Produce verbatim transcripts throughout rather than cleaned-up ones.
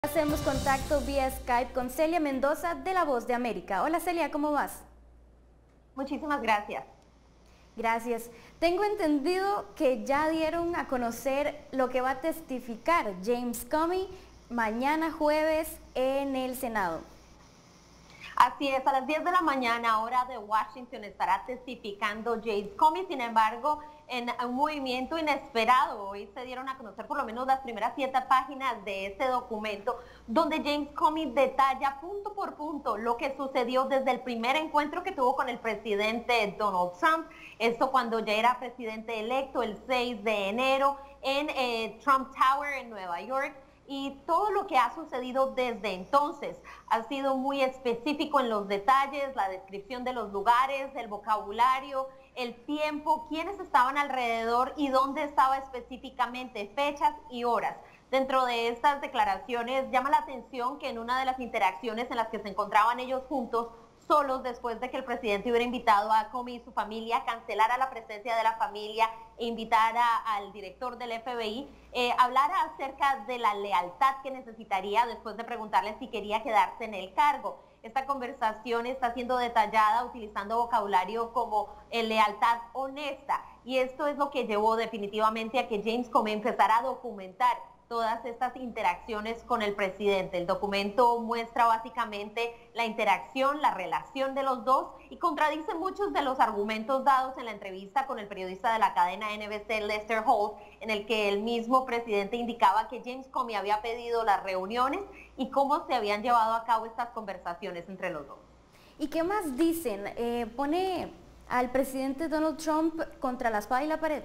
Hacemos contacto vía Skype con Celia Mendoza de La Voz de América. Hola Celia, ¿cómo vas? Muchísimas gracias. Gracias. Tengo entendido que ya dieron a conocer lo que va a testificar James Comey mañana jueves en el Senado. Así es, a las diez de la mañana, hora de Washington, estará testificando James Comey. Sin embargo, en un movimiento inesperado, hoy se dieron a conocer por lo menos las primeras siete páginas de este documento, donde James Comey detalla punto por punto lo que sucedió desde el primer encuentro que tuvo con el presidente Donald Trump. Esto cuando ya era presidente electo el seis de enero en eh, Trump Tower en Nueva York. Y todo lo que ha sucedido desde entonces ha sido muy específico en los detalles, la descripción de los lugares, el vocabulario, el tiempo, quiénes estaban alrededor y dónde estaba específicamente, fechas y horas. Dentro de estas declaraciones llama la atención que en una de las interacciones en las que se encontraban ellos juntos, solos, después de que el presidente hubiera invitado a Comey y su familia, cancelara la presencia de la familia e invitara al director del F B I, eh, hablara acerca de la lealtad que necesitaría después de preguntarle si quería quedarse en el cargo. Esta conversación está siendo detallada utilizando vocabulario como eh, lealtad honesta, y esto es lo que llevó definitivamente a que James Comey empezara a documentar todas estas interacciones con el presidente. El documento muestra básicamente la interacción, la relación de los dos y contradice muchos de los argumentos dados en la entrevista con el periodista de la cadena N B C, Lester Holt, en el que el mismo presidente indicaba que James Comey había pedido las reuniones y cómo se habían llevado a cabo estas conversaciones entre los dos. ¿Y qué más dicen? Eh, ¿Pone al presidente Donald Trump contra la espada y la pared?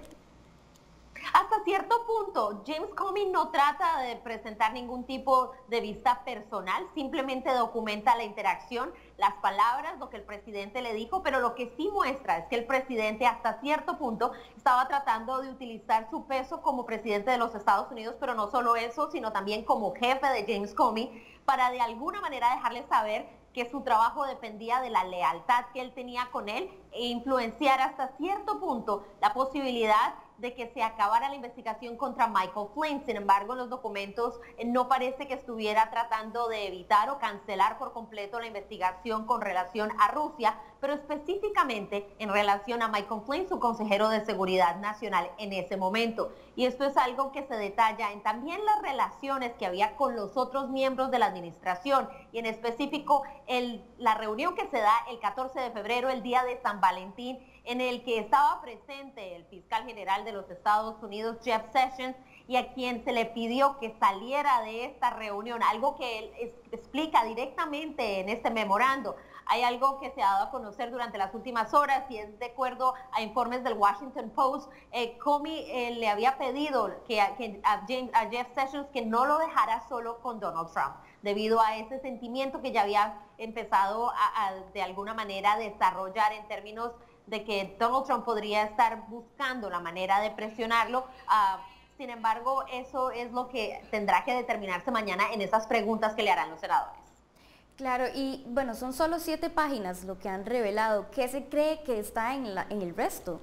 Hasta cierto punto, James Comey no trata de presentar ningún tipo de vista personal, simplemente documenta la interacción, las palabras, lo que el presidente le dijo, pero lo que sí muestra es que el presidente hasta cierto punto estaba tratando de utilizar su peso como presidente de los Estados Unidos, pero no solo eso, sino también como jefe de James Comey, para de alguna manera dejarle saber que su trabajo dependía de la lealtad que él tenía con él e influenciar hasta cierto punto la posibilidad de que se acabara la investigación contra Michael Flynn. Sin embargo, en los documentos eh, no parece que estuviera tratando de evitar o cancelar por completo la investigación con relación a Rusia, pero específicamente en relación a Michael Flynn, su consejero de Seguridad Nacional en ese momento. Y esto es algo que se detalla en también las relaciones que había con los otros miembros de la administración y en específico el, la reunión que se da el catorce de febrero, el día de San Valentín, en el que estaba presente el fiscal general de los Estados Unidos, Jeff Sessions, y a quien se le pidió que saliera de esta reunión, algo que él es, explica directamente en este memorando. Hay algo que se ha dado a conocer durante las últimas horas y es de acuerdo a informes del Washington Post, eh, Comey eh, le había pedido que, que a, James, a Jeff Sessions que no lo dejara solo con Donald Trump, debido a ese sentimiento que ya había empezado a, a de alguna manera desarrollar en términos de que Donald Trump podría estar buscando la manera de presionarlo. Uh, sin embargo, eso es lo que tendrá que determinarse mañana en esas preguntas que le harán los senadores. Claro, y bueno, son solo siete páginas lo que han revelado. ¿Qué se cree que está en, la, en el resto?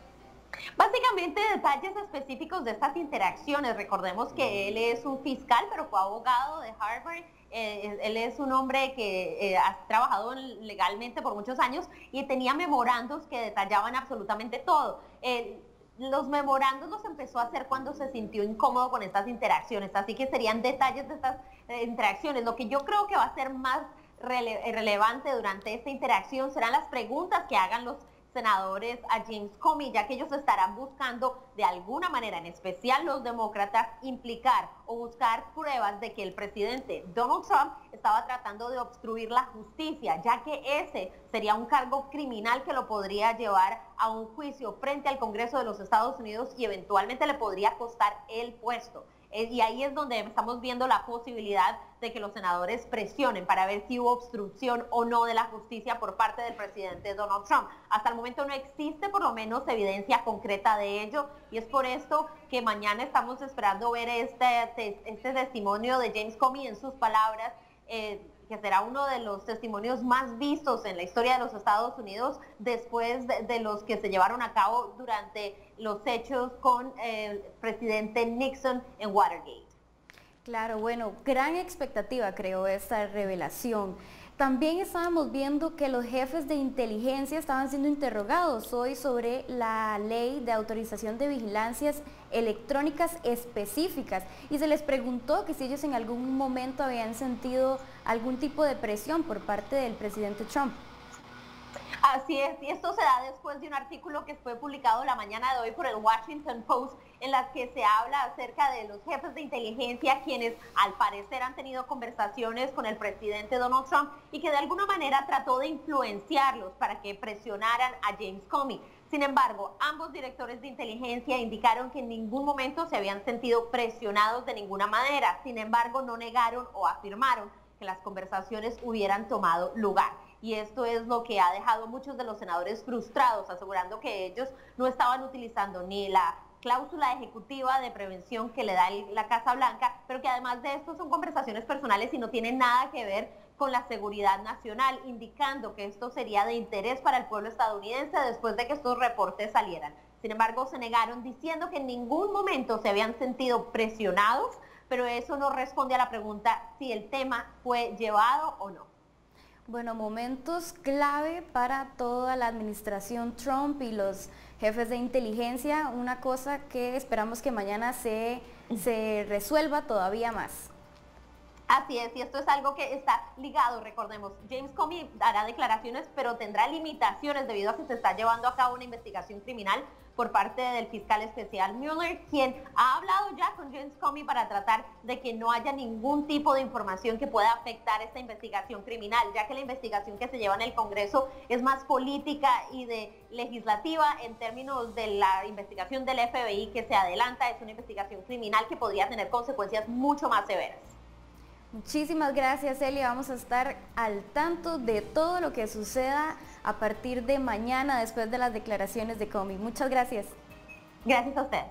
Básicamente detalles específicos de estas interacciones. Recordemos que él es un fiscal, pero fue abogado de Harvard. Eh, él es un hombre que eh, ha trabajado legalmente por muchos años y tenía memorandos que detallaban absolutamente todo. Eh, los memorandos los empezó a hacer cuando se sintió incómodo con estas interacciones, así que serían detalles de estas eh, interacciones. Lo que yo creo que va a ser más rele relevante durante esta interacción serán las preguntas que hagan los senadores a James Comey, ya que ellos estarán buscando de alguna manera, en especial los demócratas, implicar o buscar pruebas de que el presidente Donald Trump estaba tratando de obstruir la justicia, ya que ese sería un cargo criminal que lo podría llevar a un juicio frente al Congreso de los Estados Unidos y eventualmente le podría costar el puesto. Y ahí es donde estamos viendo la posibilidad de que los senadores presionen para ver si hubo obstrucción o no de la justicia por parte del presidente Donald Trump. Hasta el momento no existe por lo menos evidencia concreta de ello y es por esto que mañana estamos esperando ver este, este testimonio de James Comey en sus palabras, eh, que será uno de los testimonios más vistos en la historia de los Estados Unidos después de, de los que se llevaron a cabo durante los hechos con el presidente Nixon en Watergate. Claro, bueno, gran expectativa creo esta revelación. También estábamos viendo que los jefes de inteligencia estaban siendo interrogados hoy sobre la ley de autorización de vigilancias electrónicas específicas y se les preguntó que si ellos en algún momento habían sentido algún tipo de presión por parte del presidente Trump. Así es, y esto se da después de un artículo que fue publicado la mañana de hoy por el Washington Post, en la que se habla acerca de los jefes de inteligencia, quienes al parecer han tenido conversaciones con el presidente Donald Trump y que de alguna manera trató de influenciarlos para que presionaran a James Comey. Sin embargo, ambos directores de inteligencia indicaron que en ningún momento se habían sentido presionados de ninguna manera. Sin embargo, no negaron o afirmaron que las conversaciones hubieran tomado lugar. Y esto es lo que ha dejado a muchos de los senadores frustrados, asegurando que ellos no estaban utilizando ni la cláusula ejecutiva de prevención que le da la Casa Blanca, pero que además de esto son conversaciones personales y no tienen nada que ver con la seguridad nacional, indicando que esto sería de interés para el pueblo estadounidense después de que estos reportes salieran. Sin embargo, se negaron diciendo que en ningún momento se habían sentido presionados, pero eso no responde a la pregunta si el tema fue llevado o no. Bueno, momentos clave para toda la administración Trump y los jefes de inteligencia, una cosa que esperamos que mañana se, se resuelva todavía más. Así es, y esto es algo que está ligado, recordemos, James Comey dará declaraciones, pero tendrá limitaciones debido a que se está llevando a cabo una investigación criminal por parte del fiscal especial Mueller, quien ha hablado ya con James Comey para tratar de que no haya ningún tipo de información que pueda afectar esta investigación criminal, ya que la investigación que se lleva en el Congreso es más política y de legislativa en términos de la investigación del F B I que se adelanta, es una investigación criminal que podría tener consecuencias mucho más severas. Muchísimas gracias, Celia. Vamos a estar al tanto de todo lo que suceda a partir de mañana después de las declaraciones de Comey. Muchas gracias. Gracias a ustedes.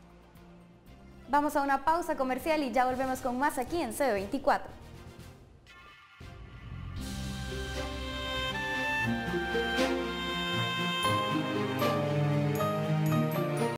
Vamos a una pausa comercial y ya volvemos con más aquí en C B veinticuatro.